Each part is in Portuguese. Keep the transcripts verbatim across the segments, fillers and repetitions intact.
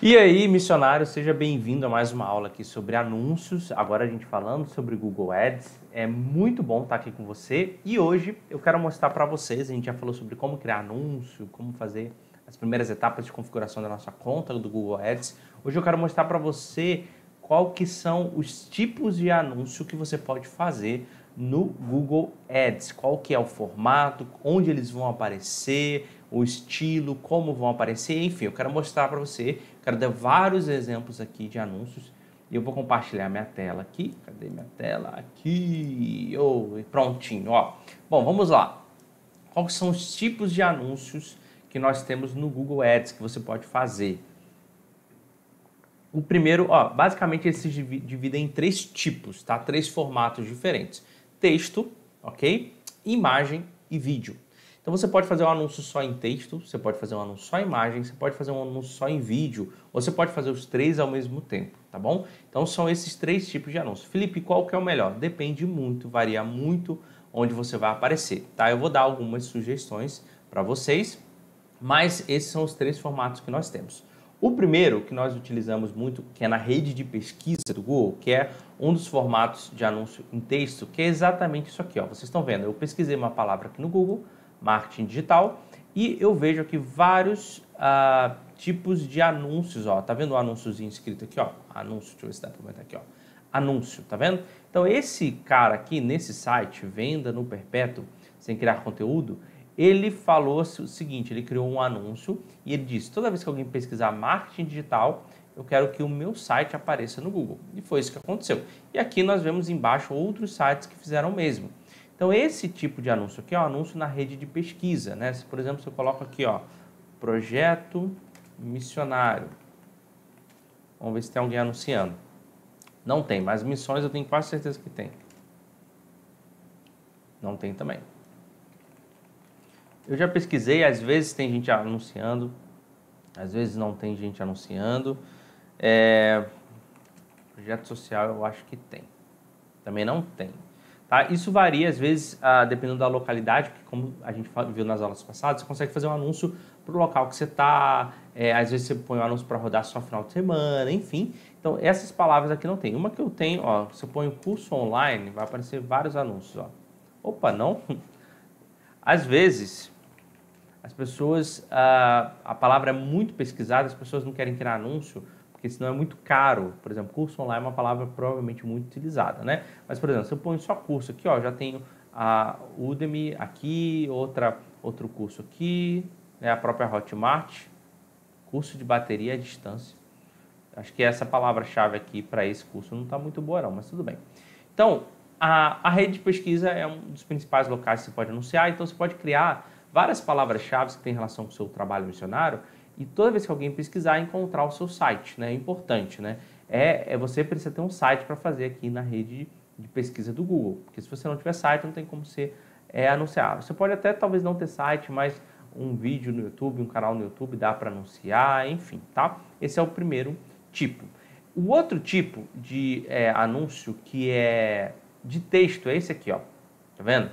E aí, missionário, seja bem-vindo a mais uma aula aqui sobre anúncios. Agora a gente falando sobre Google Ads. É muito bom estar aqui com você e hoje eu quero mostrar para vocês, a gente já falou sobre como criar anúncio, como fazer as primeiras etapas de configuração da nossa conta do Google Ads. Hoje eu quero mostrar para você qual que são os tipos de anúncio que você pode fazer no Google Ads, qual que é o formato, onde eles vão aparecer, o estilo, como vão aparecer, enfim, eu quero mostrar para você, quero dar vários exemplos aqui de anúncios e eu vou compartilhar minha tela aqui, cadê minha tela? Aqui, oh, prontinho, ó. Bom, vamos lá, quais são os tipos de anúncios que nós temos no Google Ads que você pode fazer? O primeiro, ó, basicamente eles se dividem em três tipos, tá? Três formatos diferentes, texto, ok? Imagem e vídeo. Então você pode fazer um anúncio só em texto, você pode fazer um anúncio só em imagem, você pode fazer um anúncio só em vídeo, ou você pode fazer os três ao mesmo tempo, tá bom? Então são esses três tipos de anúncio. Felipe, qual que é o melhor? Depende muito, varia muito onde você vai aparecer, tá? Eu vou dar algumas sugestões para vocês, mas esses são os três formatos que nós temos. O primeiro que nós utilizamos muito, que é na rede de pesquisa do Google, que é um dos formatos de anúncio em texto, que é exatamente isso aqui, ó. Vocês estão vendo, eu pesquisei uma palavra aqui no Google, marketing digital, e eu vejo aqui vários uh, tipos de anúncios, ó. Tá vendo o anúnciozinho escrito aqui, ó? Anúncio, deixa eu ver se dá para botar aqui, ó. Anúncio, tá vendo? Então esse cara aqui nesse site, Venda no Perpétuo, sem criar conteúdo, ele falou o seguinte, ele criou um anúncio e ele disse, toda vez que alguém pesquisar marketing digital, eu quero que o meu site apareça no Google. E foi isso que aconteceu. E aqui nós vemos embaixo outros sites que fizeram o mesmo. Então esse tipo de anúncio aqui é um anúncio na rede de pesquisa, né? Se, por exemplo, se eu coloco aqui, ó, projeto missionário. Vamos ver se tem alguém anunciando. Não tem, mas missões eu tenho quase certeza que tem. Não tem também. Eu já pesquisei, às vezes tem gente anunciando, às vezes não tem gente anunciando. É... Projeto social eu acho que tem. Também não tem. Tá? Isso varia, às vezes, ah, dependendo da localidade, porque como a gente viu nas aulas passadas, você consegue fazer um anúncio para o local que você está, é, às vezes você põe um anúncio para rodar só final de semana, enfim. Então, essas palavras aqui não tem. Uma que eu tenho, ó, se eu põe o curso online, vai aparecer vários anúncios, ó. Opa, não? Às vezes, as pessoas, ah, a palavra é muito pesquisada, as pessoas não querem criar anúncio, porque senão é muito caro. Por exemplo, curso online é uma palavra provavelmente muito utilizada, né? Mas, por exemplo, se eu ponho só curso aqui, ó, já tenho a Udemy aqui, outra, outro curso aqui, né, a própria Hotmart, curso de bateria à distância. Acho que essa palavra-chave aqui para esse curso não está muito boa não, mas tudo bem. Então, a, a rede de pesquisa é um dos principais locais que você pode anunciar, então você pode criar várias palavras-chave que têm relação com o seu trabalho missionário e toda vez que alguém pesquisar, encontrar o seu site, né? É importante, né? É, é você precisa ter um site para fazer aqui na rede de pesquisa do Google, porque se você não tiver site, não tem como você é, anunciar. Você pode até talvez não ter site, mas um vídeo no YouTube, um canal no YouTube dá para anunciar, enfim, tá? Esse é o primeiro tipo. O outro tipo de é, anúncio que é de texto é esse aqui, ó. Tá vendo?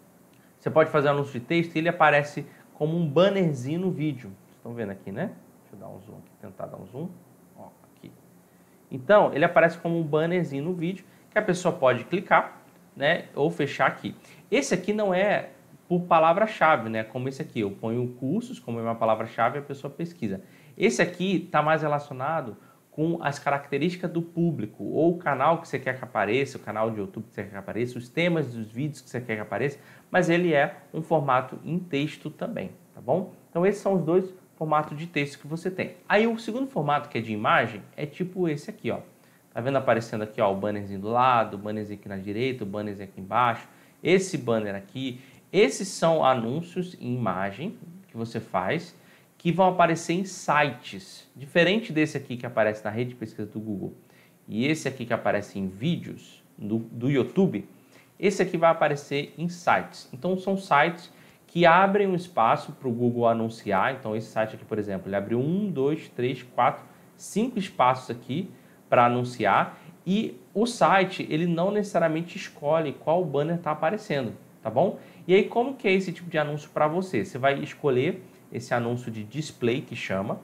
Você pode fazer um anúncio de texto e ele aparece como um bannerzinho no vídeo. Estão vendo aqui, né? Deixa eu dar um zoom aqui, tentar dar um zoom. Ó, aqui. Então, ele aparece como um bannerzinho no vídeo que a pessoa pode clicar, né? Ou fechar aqui. Esse aqui não é por palavra-chave, né? Como esse aqui. Eu ponho cursos, como é uma palavra-chave, a pessoa pesquisa. Esse aqui está mais relacionado com as características do público, ou o canal que você quer que apareça, o canal de YouTube que você quer que apareça, os temas dos vídeos que você quer que apareça, mas ele é um formato em texto também, tá bom? Então esses são os dois formatos de texto que você tem. Aí o segundo formato, que é de imagem, é tipo esse aqui, ó. Tá vendo aparecendo aqui, ó, o bannerzinho do lado, o bannerzinho aqui na direita, o bannerzinho aqui embaixo, esse banner aqui. Esses são anúncios em imagem que você faz, que vão aparecer em sites, diferente desse aqui que aparece na rede de pesquisa do Google e esse aqui que aparece em vídeos do, do YouTube, esse aqui vai aparecer em sites. Então são sites que abrem um espaço para o Google anunciar. Então esse site aqui, por exemplo, ele abriu um, dois, três, quatro, cinco espaços aqui para anunciar e o site ele não necessariamente escolhe qual banner está aparecendo, tá bom? E aí como que é esse tipo de anúncio para você? Você vai escolher esse anúncio de display que chama,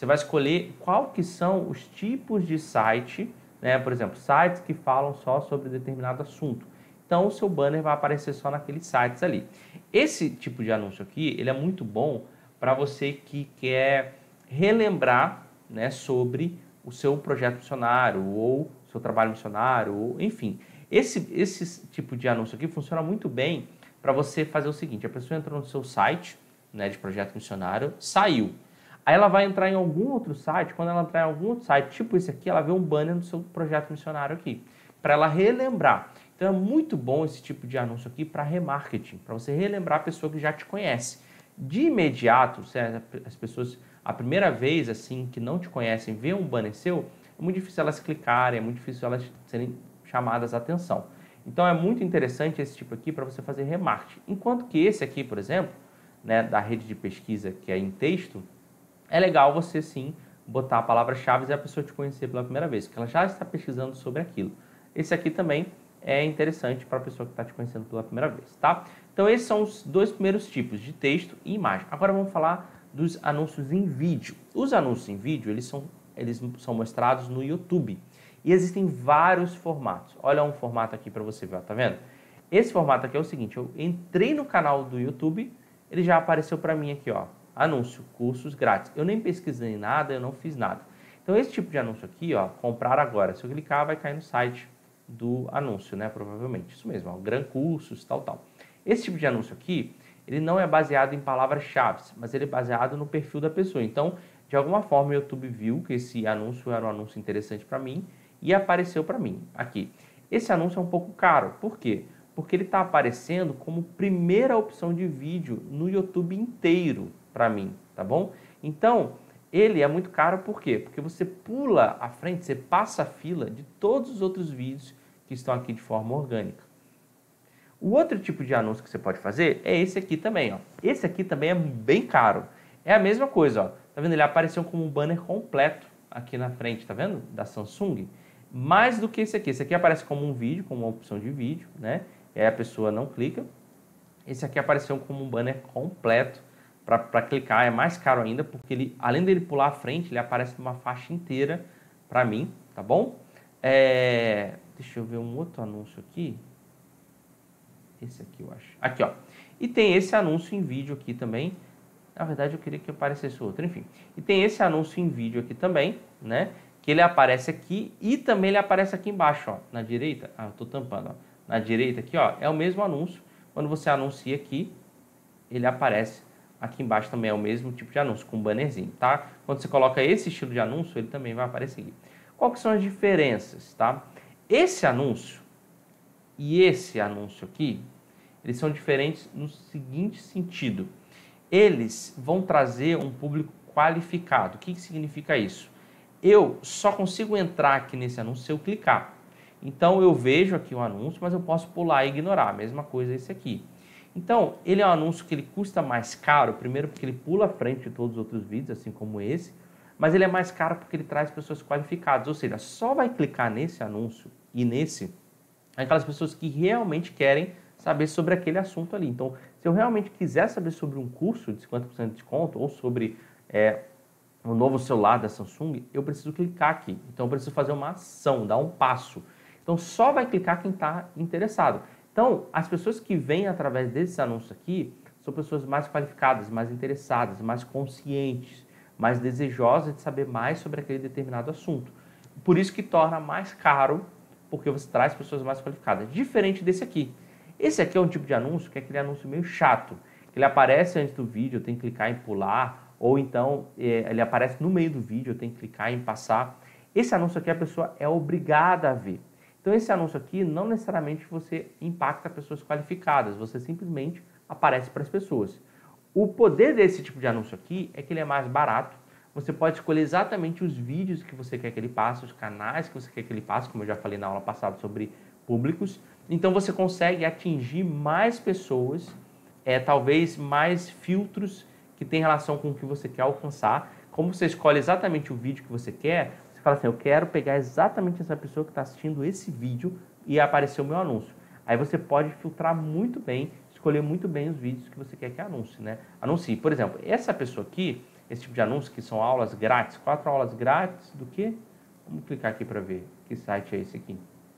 Você vai escolher qual que são os tipos de site, né? Por exemplo, sites que falam só sobre determinado assunto. Então, o seu banner vai aparecer só naqueles sites ali. Esse tipo de anúncio aqui, ele é muito bom para você que quer relembrar, né, sobre o seu projeto missionário ou seu trabalho missionário, ou, enfim. Esse, esse tipo de anúncio aqui funciona muito bem para você fazer o seguinte: a pessoa entrou no seu site, né, de projeto missionário, saiu. Aí ela vai entrar em algum outro site, quando ela entrar em algum outro site, tipo esse aqui, ela vê um banner do seu projeto missionário aqui, para ela relembrar. Então é muito bom esse tipo de anúncio aqui para remarketing, para você relembrar a pessoa que já te conhece. De imediato, as pessoas, a primeira vez assim que não te conhecem, vê um banner seu, é muito difícil elas clicarem, é muito difícil elas serem chamadas a atenção. Então é muito interessante esse tipo aqui para você fazer remarketing. Enquanto que esse aqui, por exemplo, né, da rede de pesquisa que é em texto, é legal você sim botar palavras-chave e a pessoa te conhecer pela primeira vez, porque ela já está pesquisando sobre aquilo. Esse aqui também é interessante para a pessoa que está te conhecendo pela primeira vez, tá? Então esses são os dois primeiros tipos, de texto e imagem. Agora vamos falar dos anúncios em vídeo. Os anúncios em vídeo, eles são, eles são mostrados no YouTube. E existem vários formatos. Olha um formato aqui para você ver, tá vendo? Esse formato aqui é o seguinte: eu entrei no canal do YouTube, ele já apareceu para mim aqui, ó, anúncio, cursos grátis. Eu nem pesquisei nada, eu não fiz nada. Então esse tipo de anúncio aqui, ó, comprar agora. Se eu clicar, vai cair no site do anúncio, né? Provavelmente. Isso mesmo, ó, Gran Cursos, tal, tal. Esse tipo de anúncio aqui, ele não é baseado em palavras-chave, mas ele é baseado no perfil da pessoa. Então, de alguma forma, o YouTube viu que esse anúncio era um anúncio interessante para mim e apareceu para mim aqui. Esse anúncio é um pouco caro. Por quê? Porque ele está aparecendo como primeira opção de vídeo no YouTube inteiro para mim, tá bom? Então, ele é muito caro por quê? Porque você pula à frente, você passa a fila de todos os outros vídeos que estão aqui de forma orgânica. O outro tipo de anúncio que você pode fazer é esse aqui também, ó. Esse aqui também é bem caro. É a mesma coisa, ó. Tá vendo? Ele apareceu como um banner completo aqui na frente, tá vendo? Da Samsung. Mais do que esse aqui. Esse aqui aparece como um vídeo, como uma opção de vídeo, né? E aí a pessoa não clica. Esse aqui apareceu como um banner completo para clicar. É mais caro ainda, porque ele, além dele pular à frente, ele aparece numa faixa inteira para mim, tá bom? É... Deixa eu ver um outro anúncio aqui. Esse aqui eu acho. Aqui, ó. E tem esse anúncio em vídeo aqui também. Na verdade, eu queria que aparecesse outro, enfim. E tem esse anúncio em vídeo aqui também, né? Que ele aparece aqui e também ele aparece aqui embaixo, ó. Na direita. Ah, eu tô tampando, ó. Na direita aqui, ó. É o mesmo anúncio. Quando você anuncia aqui, ele aparece aqui embaixo também. É o mesmo tipo de anúncio, com um bannerzinho, tá? Quando você coloca esse estilo de anúncio, ele também vai aparecer aqui. Qual que são as diferenças, tá? Esse anúncio e esse anúncio aqui, eles são diferentes no seguinte sentido. Eles vão trazer um público qualificado. O que, que significa isso? Eu só consigo entrar aqui nesse anúncio se eu clicar. Então, eu vejo aqui o anúncio, mas eu posso pular e ignorar. A mesma coisa esse aqui. Então, ele é um anúncio que ele custa mais caro, primeiro porque ele pula à frente de todos os outros vídeos, assim como esse, mas ele é mais caro porque ele traz pessoas qualificadas. Ou seja, só vai clicar nesse anúncio e nesse aquelas pessoas que realmente querem saber sobre aquele assunto ali. Então, se eu realmente quiser saber sobre um curso de cinquenta por cento de desconto ou sobre é, o novo celular da Samsung, eu preciso clicar aqui. Então, eu preciso fazer uma ação, dar um passo. Então, só vai clicar quem está interessado. Então, as pessoas que vêm através desse anúncio aqui são pessoas mais qualificadas, mais interessadas, mais conscientes, mais desejosas de saber mais sobre aquele determinado assunto. Por isso que torna mais caro, porque você traz pessoas mais qualificadas. Diferente desse aqui. Esse aqui é um tipo de anúncio que é aquele anúncio meio chato. Ele aparece antes do vídeo, eu tenho que clicar em pular, ou então é, ele aparece no meio do vídeo, eu tenho que clicar em passar. Esse anúncio aqui a pessoa é obrigada a ver. Então esse anúncio aqui não necessariamente você impacta pessoas qualificadas, você simplesmente aparece para as pessoas. O poder desse tipo de anúncio aqui é que ele é mais barato. Você pode escolher exatamente os vídeos que você quer que ele passe, os canais que você quer que ele passe, como eu já falei na aula passada sobre públicos. Então você consegue atingir mais pessoas, é, talvez mais filtros que tem relação com o que você quer alcançar. Como você escolhe exatamente o vídeo que você quer, você fala assim, eu quero pegar exatamente essa pessoa que está assistindo esse vídeo e aparecer o meu anúncio. Aí você pode filtrar muito bem, escolher muito bem os vídeos que você quer que anuncie, né? Anuncie. Por exemplo, essa pessoa aqui, esse tipo de anúncio, que são aulas grátis. Quatro aulas grátis do quê? Vamos clicar aqui para ver que site é esse aqui.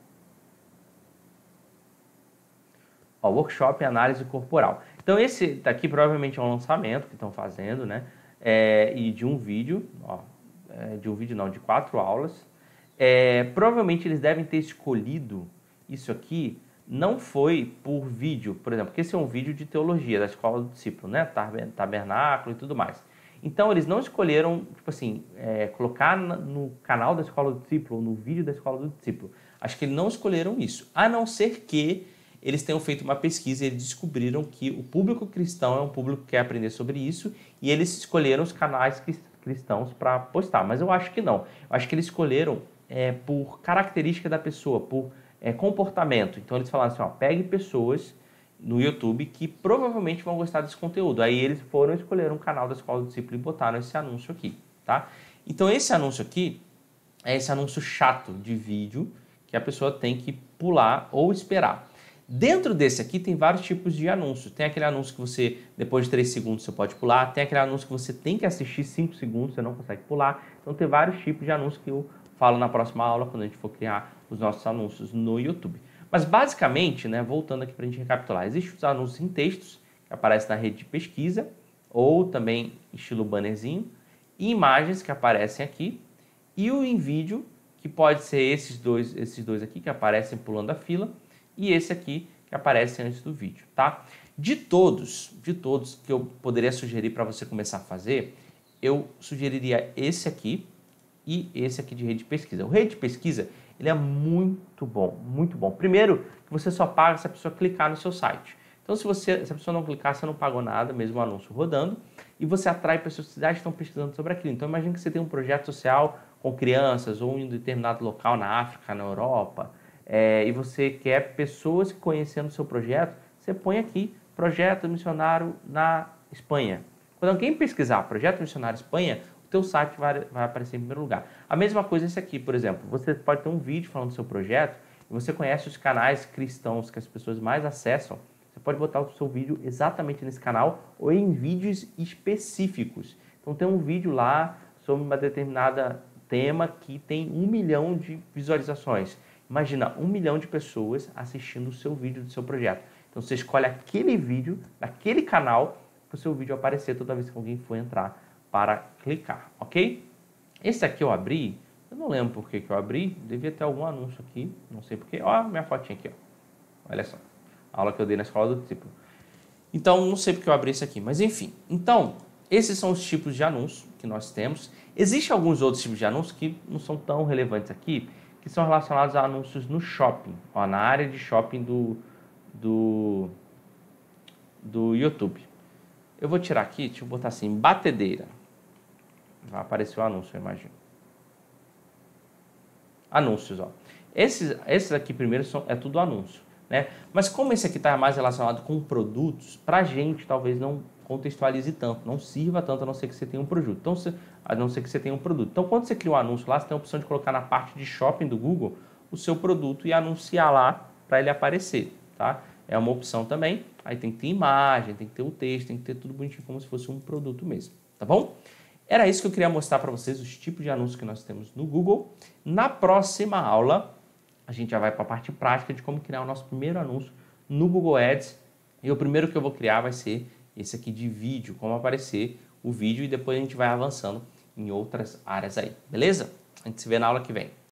Ó, workshop em análise corporal. Então esse daqui provavelmente é um lançamento que estão fazendo, né? É, e de um vídeo, ó, é, de um vídeo não, de quatro aulas. É, provavelmente eles devem ter escolhido isso aqui, não foi por vídeo, por exemplo, porque esse é um vídeo de teologia da Escola do Discípulo, né? Tabernáculo e tudo mais. Então eles não escolheram, tipo assim, é, colocar no canal da Escola do Discípulo, no vídeo da Escola do Discípulo. Acho que eles não escolheram isso, a não ser que eles tenham feito uma pesquisa e eles descobriram que o público cristão é um público que quer aprender sobre isso e eles escolheram os canais cristãos para postar. Mas eu acho que não. Eu acho que eles escolheram é, por característica da pessoa, por é, comportamento. Então eles falaram assim, ó, pegue pessoas no YouTube que provavelmente vão gostar desse conteúdo. Aí eles foram escolher um canal da Escola do Discípulo e botaram esse anúncio aqui, tá? Então esse anúncio aqui é esse anúncio chato de vídeo que a pessoa tem que pular ou esperar. Dentro desse aqui tem vários tipos de anúncios. Tem aquele anúncio que você, depois de três segundos, você pode pular. Tem aquele anúncio que você tem que assistir cinco segundos, você não consegue pular. Então tem vários tipos de anúncios que eu falo na próxima aula, quando a gente for criar os nossos anúncios no YouTube. Mas basicamente, né, voltando aqui para a gente recapitular, existem os anúncios em textos, que aparecem na rede de pesquisa, ou também estilo bannerzinho, e imagens que aparecem aqui, e o em vídeo, que pode ser esses dois, esses dois aqui, que aparecem pulando a fila, e esse aqui que aparece antes do vídeo, tá? De todos, de todos que eu poderia sugerir para você começar a fazer, eu sugeriria esse aqui e esse aqui de rede de pesquisa. O rede de pesquisa, ele é muito bom, muito bom. Primeiro, que você só paga se a pessoa clicar no seu site. Então, se, você, se a pessoa não clicar, você não pagou nada, mesmo o anúncio rodando, e você atrai pessoas que já estão pesquisando sobre aquilo. Então, imagine que você tem um projeto social com crianças ou em um determinado local na África, na Europa, É, e você quer pessoas conhecendo o seu projeto, você põe aqui, projeto missionário na Espanha. Quando alguém pesquisar projeto missionário Espanha, o teu site vai, vai aparecer em primeiro lugar. A mesma coisa esse aqui, por exemplo, você pode ter um vídeo falando do seu projeto, e você conhece os canais cristãos que as pessoas mais acessam, você pode botar o seu vídeo exatamente nesse canal, ou em vídeos específicos. Então tem um vídeo lá sobre uma determinada tema que tem um milhão de visualizações. Imagina um milhão de pessoas assistindo o seu vídeo do seu projeto. Então você escolhe aquele vídeo, daquele canal, para o seu vídeo aparecer toda vez que alguém for entrar para clicar, ok? Esse aqui eu abri, eu não lembro por que que eu abri, devia ter algum anúncio aqui, não sei porquê. Ó, minha fotinha aqui, ó. Olha só, a aula que eu dei na Escola do Discípulo. Então, não sei porque eu abri esse aqui, mas enfim. Então, esses são os tipos de anúncios que nós temos. Existem alguns outros tipos de anúncios que não são tão relevantes aqui, que são relacionados a anúncios no shopping, ó, na área de shopping do, do, do YouTube. Eu vou tirar aqui, deixa eu botar assim, batedeira. Vai aparecer o anúncio, eu imagino. Anúncios, ó. Esses, esses aqui primeiro são, é tudo anúncio, né? Mas como esse aqui está mais relacionado com produtos, pra gente talvez não contextualize tanto, não sirva tanto, a não ser que você tenha um produto. Então, se, a não ser que você tenha um produto. Então, quando você cria um anúncio lá, você tem a opção de colocar na parte de shopping do Google o seu produto e anunciar lá para ele aparecer, tá? É uma opção também. Aí tem que ter imagem, tem que ter o texto, tem que ter tudo bonitinho como se fosse um produto mesmo, tá bom? Era isso que eu queria mostrar para vocês, os tipos de anúncios que nós temos no Google. Na próxima aula, a gente já vai para a parte prática de como criar o nosso primeiro anúncio no Google Ads. E o primeiro que eu vou criar vai ser esse aqui de vídeo, como aparecer o vídeo, e depois a gente vai avançando em outras áreas aí, beleza? A gente se vê na aula que vem.